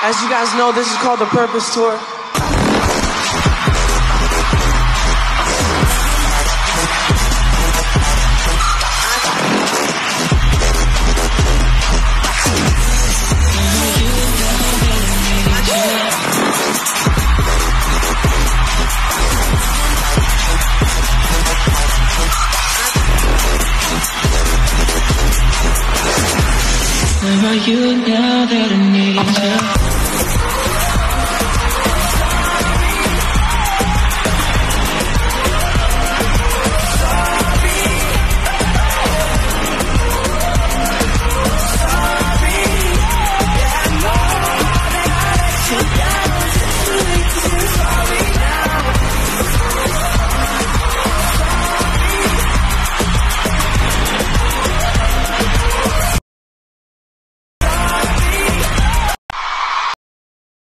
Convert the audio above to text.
As you guys know, this is called the Purpose Tour. Where are you now that I need you?